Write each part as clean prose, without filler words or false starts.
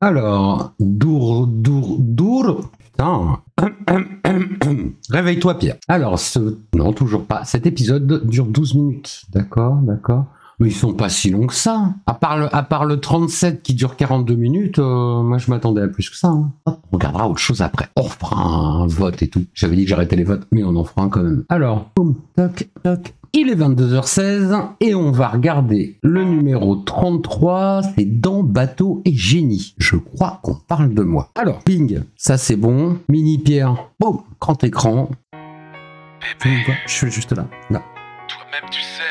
Alors, putain. Réveille-toi, Pierre. Alors, non, toujours pas. Cet épisode dure 12 minutes. D'accord. Mais ils sont pas si longs que ça. À part le 37 qui dure 42 minutes, moi je m'attendais à plus que ça. Hein. On regardera autre chose après. On fera un vote et tout. J'avais dit que j'arrêtais les votes, mais on en fera un quand même. Alors, boum, toc. Il est 22h16 et on va regarder le numéro 33, c'est Dans Bateau et Génie. Je crois qu'on parle de moi. Alors, ping, ça c'est bon. Mini Pierre, boum, grand écran. Bébé, je suis juste là. toi-même tu sais,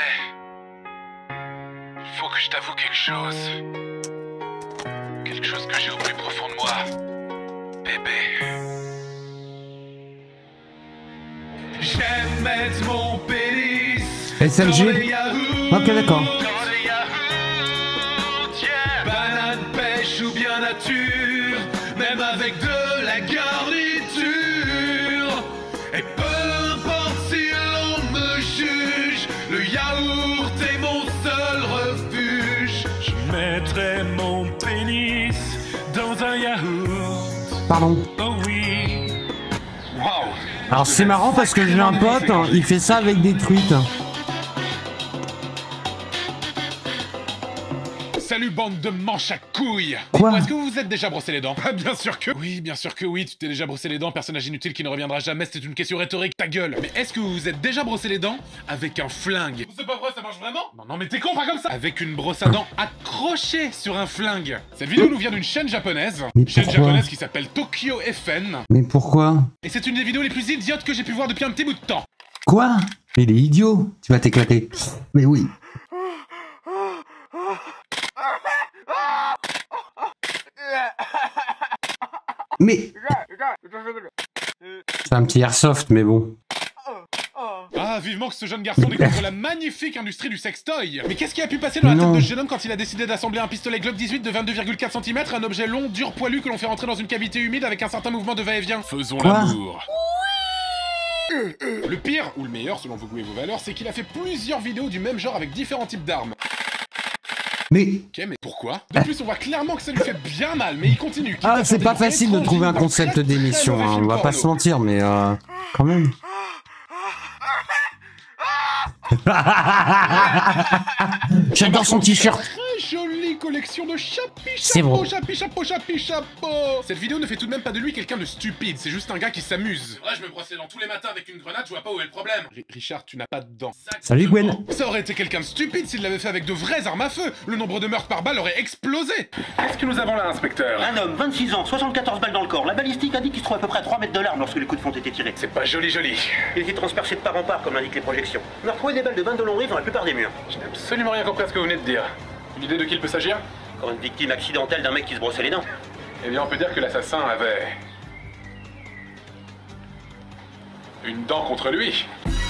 il faut que je t'avoue quelque chose. Quelque chose que j'ai au plus profond de moi. Bébé. J'aime mettre mon pénis SMG. Ok, d'accord. Banane, pêche ou bien nature, même avec de la garniture. Et peu importe si l'on me juge, le yaourt est mon seul refuge. Je mettrai mon pénis dans un yaourt. Pardon. Oh oui. Wow. Alors c'est marrant parce que j'ai un pote, il fait ça avec des truites. Salut bande de manches à couilles. Quoi ? Est-ce que vous vous êtes déjà brossé les dents? Bien sûr que oui, tu t'es déjà brossé les dents, personnage inutile qui ne reviendra jamais, c'est une question rhétorique, ta gueule. Mais est-ce que vous vous êtes déjà brossé les dents avec un flingue? C'est pas vrai, ça marche vraiment? Non mais t'es con, pas comme ça. Avec une brosse à dents accrochée sur un flingue. Cette vidéo nous vient d'une chaîne japonaise. Mais Chaîne pourquoi ? japonaise qui s'appelle Tokyo FN. Mais pourquoi ? Et c'est une des vidéos les plus idiotes que j'ai pu voir depuis un petit bout de temps. Quoi ? Il est idiot. Tu vas t'éclater. Mais oui. Mais... C'est un petit airsoft, mais bon. Ah, vivement que ce jeune garçon découvre la magnifique industrie du sextoy. Mais qu'est-ce qui a pu passer dans la tête de ce jeune homme quand il a décidé d'assembler un pistolet Glock 18 de 22,4 cm, un objet long, dur, poilu que l'on fait rentrer dans une cavité humide avec un certain mouvement de va-et-vient? Faisons l'amour. Le pire, ou le meilleur selon vos goûts et vos valeurs, c'est qu'il a fait plusieurs vidéos du même genre avec différents types d'armes. Mais... Ok, mais pourquoi? De plus, on voit clairement que ça lui fait bien mal, mais il continue. Ah, c'est pas facile de trouver un concept d'émission, hein, on va pas se mentir, mais quand même. J'adore son t-shirt. Très jolie collection de chapeaux, C'est bon. chapeau. Cette vidéo ne fait tout de même pas de lui quelqu'un de stupide, c'est juste un gars qui s'amuse. Ouais, je me brosse les dents tous les matins avec une grenade, je vois pas où est le problème. Richard, tu n'as pas de dents. Salut Gwen. Ça aurait été quelqu'un de stupide s'il l'avait fait avec de vraies armes à feu. Le nombre de meurtres par balle aurait explosé. Qu'est-ce que nous avons là, inspecteur? Un homme, 26 ans, 74 balles dans le corps. La balistique a dit qu'il se trouve à peu près à 3 mètres de l'arme lorsque les coups de fond étaient tirés. C'est pas joli. Il était transpercé de part en part, comme l'indiquent les projections. On a retrouvé des balles de 22 longs dans la plupart des murs. Je n'ai absolument rien compris à ce que vous venez de dire. Une idée de qui il peut s'agir? Encore une victime accidentelle d'un mec qui se brossait les dents. Eh bien, on peut dire que l'assassin avait... une dent contre lui.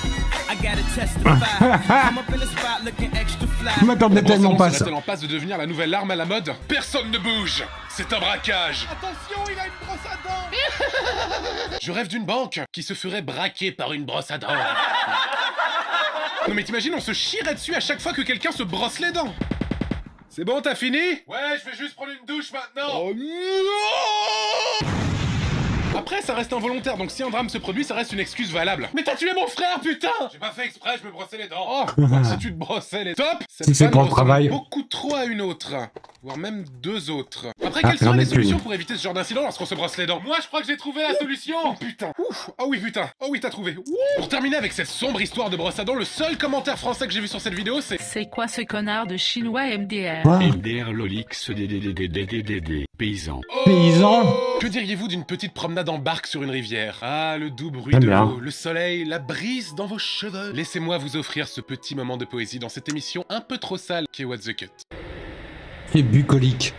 Je m'attendais tellement pas à ça. Serait-elle en passe de devenir la nouvelle arme à la mode? Personne ne bouge. C'est un braquage. Attention, il a une brosse à dents. Je rêve d'une banque qui se ferait braquer par une brosse à dents. Non mais t'imagines, on se chierait dessus à chaque fois que quelqu'un se brosse les dents. C'est bon, t'as fini? Ouais, je vais juste prendre une douche maintenant. Oh non! Après, ça reste involontaire, donc si un drame se produit, ça reste une excuse valable. Mais t'as tué mon frère, putain! J'ai pas fait exprès, je me brossais les dents. Oh, si tu te brossais les... Top! Si c'est pour le travail. Beaucoup trop à une autre. Voire même deux autres. Après, quelles seraient les solutions pour éviter ce genre d'incident lorsqu'on se brosse les dents? Moi, je crois que j'ai trouvé la solution! Oh putain! Ouf! Oh oui, putain! Oh oui, t'as trouvé! Ouh. Pour terminer avec cette sombre histoire de brosse à dents, le seul commentaire français que j'ai vu sur cette vidéo, c'est... C'est quoi ce connard de chinois MDR? Quoi? MDR Lolix DDDDDDD paysan. Paysan. Que diriez-vous d'une petite promenade en barque sur une rivière? Ah, le doux bruit J'aime de bien. l'eau, le soleil, la brise dans vos cheveux. Laissez-moi vous offrir ce petit moment de poésie dans cette émission un peu trop sale qui est What the Cut. C'est bucolique.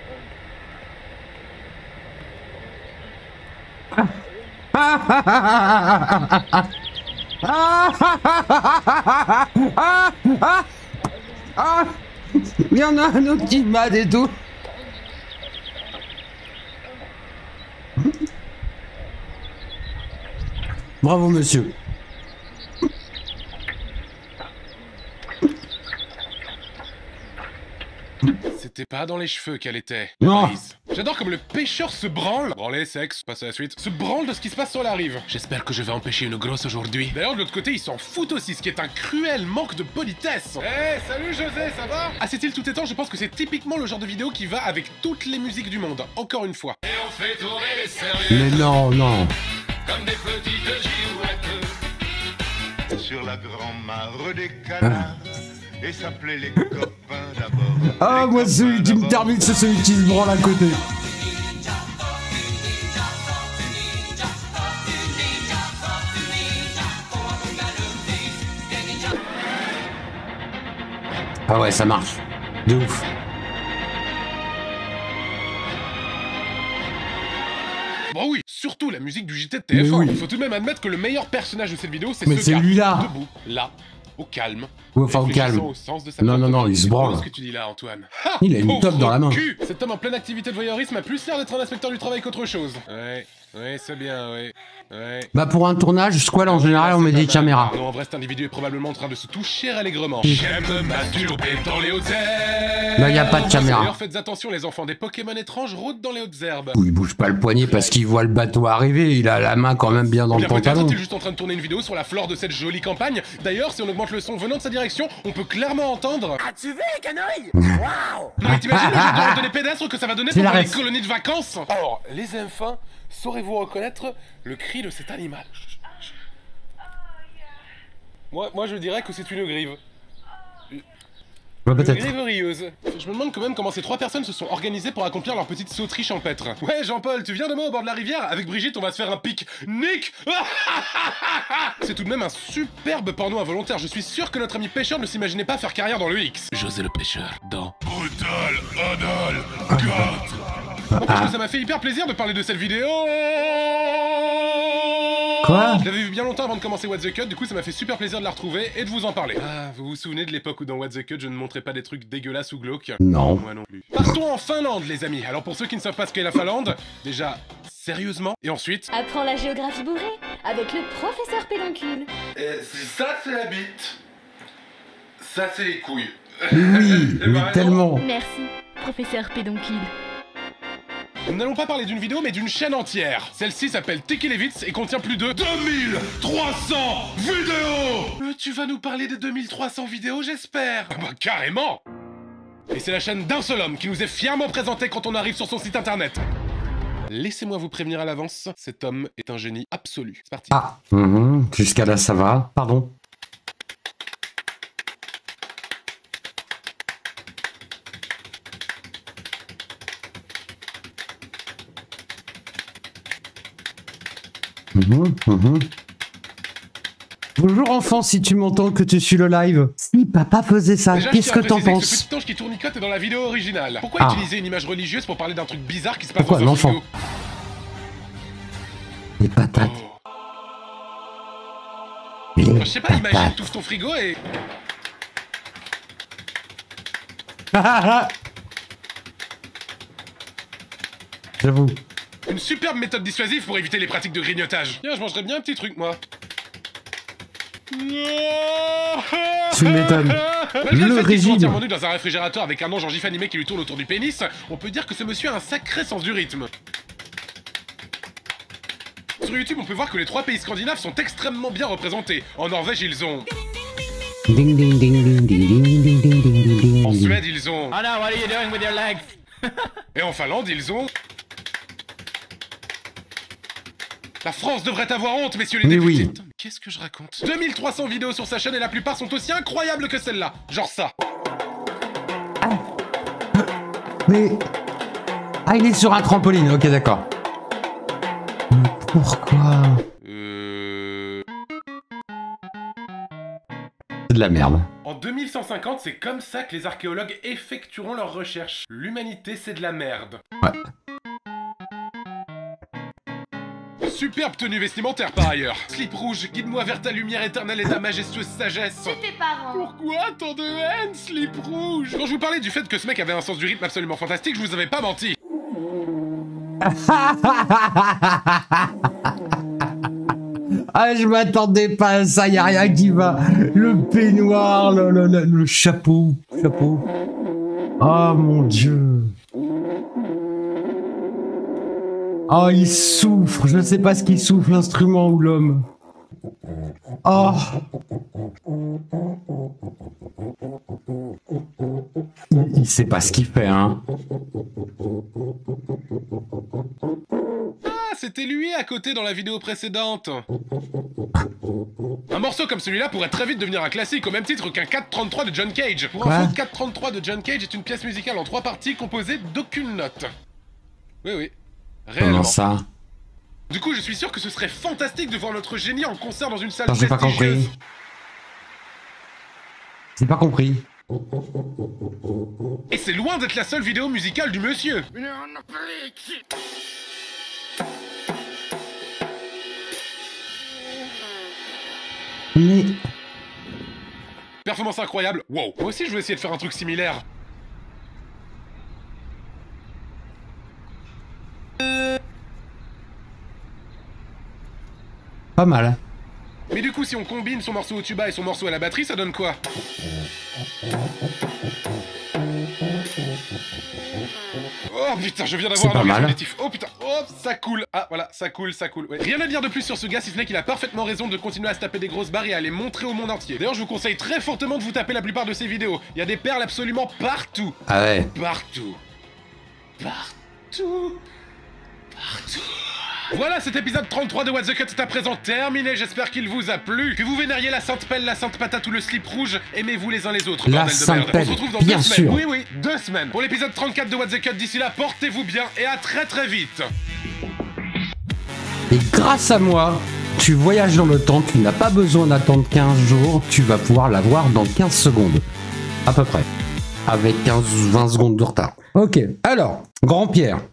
Il y en a un autre qui m'a et tout. Bravo monsieur. C'était pas dans les cheveux qu'elle était. Non. Brise. J'adore comme le pêcheur se branle. Branler, sexe, passe à la suite. Se branle de ce qui se passe sur la rive. J'espère que je vais empêcher une grosse aujourd'hui. D'ailleurs, de l'autre côté, ils s'en foutent aussi, ce qui est un cruel manque de politesse. Hey, salut José, ça va? À cette île tout étant, je pense que c'est typiquement le genre de vidéo qui va avec toutes les musiques du monde. Encore une fois. Et on fait tourner les sérieux. Mais non, non. Comme des petites girouettes. Sur la grand-mare des canards. Et s'appelait les copains d'abord. Ah, moi, celui qui me termine, c'est celui qui se branle à côté. Ah ouais, ça marche. De ouf. Bon oui, surtout la musique du JT de TF1. Oui. Il faut tout de même admettre que le meilleur personnage de cette vidéo, c'est Mais ce c'est gars, lui-là. debout, là, au calme. Ouais, enfin, au réfléchissant calme. au sens de sa Non, propre non, non, il se vie. branle. C'est ce que tu dis là, Antoine. Ha, Il a une pauvre teuf dans la main. cul. Cet homme en pleine activité de voyeurisme a plus l'air d'être un inspecteur du travail qu'autre chose. Ouais, c'est bien, ouais. Bah, pour un tournage, Squall, en général, on met des caméras. Non, en vrai, cet individu est probablement en train de se toucher allègrement. J'aime me masturber dans les hautes herbes. Là, y a pas de caméra. D'ailleurs, faites attention, les enfants, des Pokémon étranges rôdent dans les hautes herbes. Il bouge pas le poignet parce qu'il voit le bateau arriver. Il a la main quand même bien dans le Bien peut-être pantalon. est-il juste en train de tourner une vidéo sur la flore de cette jolie campagne. D'ailleurs, si on augmente le son venant de sa direction, on peut clairement entendre. As-tu vu les canouilles? Waouh! Non mais t'imagines le genre de randonnée pédestre que ça va donner C'est pendant la les ref. colonies de vacances? Alors, les enfants, saurez-vous reconnaître le cri de cet animal? Moi je dirais que c'est une grive. Ouais, Une peut-être. grive rieuse. Je me demande quand même comment ces trois personnes se sont organisées pour accomplir leur petite sauterie champêtre. Ouais, Jean-Paul, tu viens demain au bord de la rivière? Avec Brigitte, on va se faire un pique-nique. C'est tout de même un superbe porno involontaire. Je suis sûr que notre ami pêcheur ne s'imaginait pas faire carrière dans le X. José le pêcheur, dans Brutal Anal 4. N'empêche que ça m'a fait hyper plaisir de parler de cette vidéo. Quoi? Je l'avais vu bien longtemps avant de commencer What the Cut, du coup ça m'a fait super plaisir de la retrouver et de vous en parler. Ah, vous vous souvenez de l'époque où dans What the Cut je ne montrais pas des trucs dégueulasses ou glauques? Non. Moi non plus. Partons en Finlande les amis. Alors pour ceux qui ne savent pas ce qu'est la Finlande, déjà, sérieusement, et ensuite... Apprends la géographie bourrée avec le professeur Pédoncule. Ça c'est la bite. Ça c'est les couilles. Oui, mais tellement. Merci, professeur Pédoncule. Nous n'allons pas parler d'une vidéo, mais d'une chaîne entière. Celle-ci s'appelle Tekelevitz et contient plus de 2300 vidéos. Tu vas nous parler des 2300 vidéos, j'espère. Ah bah carrément. Et c'est la chaîne d'un seul homme qui nous est fièrement présenté quand on arrive sur son site internet. Laissez-moi vous prévenir à l'avance, cet homme est un génie absolu. C'est parti. Ah, jusqu'à là, ça va. Pardon. Bonjour enfant, si tu m'entends que tu suis le live. Si papa faisait ça, Déjà, qu'est-ce je tiens que à t'en préciser penses? Ce petit ange qui tournicote est dans la vidéo originale. Pourquoi Ah. utiliser une image religieuse pour parler d'un truc bizarre qui se passe Pourquoi, dans un l'enfant? frigo? Les patates. Oh. Les Je sais pas, imagine, patates. t'ouvres ton frigo et... J'avoue. Une superbe méthode dissuasive pour éviter les pratiques de grignotage. Tiens, je mangerais bien un petit truc, moi. Tu m'étonnes. Malgré Le le fait qu'il soit régime. entièrement nu dans un réfrigérateur avec un ange en gif animé qui lui tourne autour du pénis, on peut dire que ce monsieur a un sacré sens du rythme. Sur YouTube, on peut voir que les trois pays scandinaves sont extrêmement bien représentés. En Norvège, ils ont... Ding ding ding ding ding ding ding ding ding ding. En Suède, ils ont... Oh no, what are you doing with your legs? Et en Finlande, ils ont... La France devrait avoir honte, messieurs les Mais députés. oui. Putain, mais qu'est-ce que je raconte? 2300 vidéos sur sa chaîne et la plupart sont aussi incroyables que celle-là. Genre ça. Mais... Ah, il est sur un trampoline, ok d'accord. Mais pourquoi? C'est de la merde. En 2150, c'est comme ça que les archéologues effectueront leurs recherches. L'humanité, c'est de la merde. Ouais. Superbe tenue vestimentaire par ailleurs. Slip rouge, guide-moi vers ta lumière éternelle et ta majestueuse sagesse. Tes parents. Pourquoi tant de haine, slip rouge? Quand je vous parlais du fait que ce mec avait un sens du rythme absolument fantastique, je vous avais pas menti. Ah, je m'attendais pas à ça, y a rien qui va. Le peignoir, le chapeau. Oh mon dieu. Oh, il souffre. Je ne sais pas ce qu'il souffre, l'instrument ou l'homme. Oh. Il sait pas ce qu'il fait, hein. Ah, c'était lui à côté dans la vidéo précédente. Un morceau comme celui-là pourrait très vite devenir un classique, au même titre qu'un 4/33 de John Cage. Pour info, 4/33 de John Cage est une pièce musicale en 3 parties composée d'aucune note. Oui, oui. Réellement. Comment ça? Du coup, je suis sûr que ce serait fantastique de voir notre génie en concert dans une salle J'ai pas prestigieuse. compris. J'ai pas compris. Et c'est loin d'être la seule vidéo musicale du monsieur. Mais... Performance incroyable. Wow. Moi aussi, je vais essayer de faire un truc similaire. Pas mal. Mais du coup, si on combine son morceau au tuba et son morceau à la batterie, ça donne quoi? Oh putain, je viens d'avoir un orgasme auditif. Oh putain, oh ça coule. Ah voilà, ça coule, ça coule. Ouais. Rien à dire de plus sur ce gars, si ce n'est qu'il a parfaitement raison de continuer à se taper des grosses barres et à les montrer au monde entier. D'ailleurs, je vous conseille très fortement de vous taper la plupart de ses vidéos. Il y a des perles absolument partout. Ah ouais. Partout. Partout. Partout. Voilà, cet épisode 33 de What the Cut est à présent terminé, j'espère qu'il vous a plu. Que vous vénériez la sainte pelle, la sainte patate ou le slip rouge, aimez-vous les uns les autres, la bordel de merde. pelle, on se retrouve dans bien 2 semaines. sûr. Oui, oui, 2 semaines. Pour l'épisode 34 de What the Cut, d'ici là, portez-vous bien et à très très vite. Et grâce à moi, tu voyages dans le temps, tu n'as pas besoin d'attendre 15 jours, tu vas pouvoir l'avoir dans 15 secondes. À peu près. Avec 15-20 secondes de retard. Ok, alors, Grand Pierre,